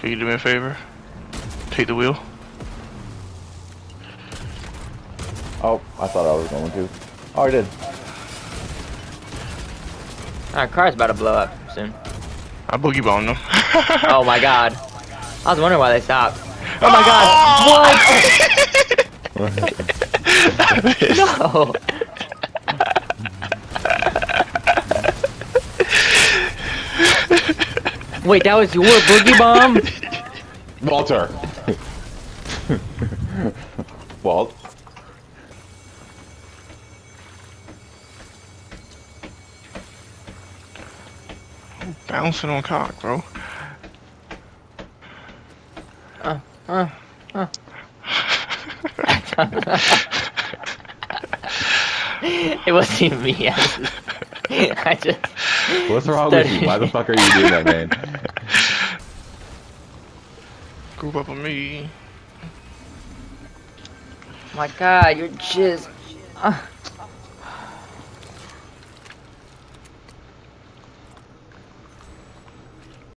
Can you do me a favor? Take the wheel. Oh, I thought I was going to. Oh, I did. Our car's about to blow up soon. I boogie bombed them. Oh my god. I was wondering why they stopped. Oh my god. What? No. Wait, that was your boogie bomb? Walter. Walt. Bouncing on cock, bro. It wasn't even me. I just What's wrong with you? Why the fuck are you doing that, man? Group up on me. My god, you're just...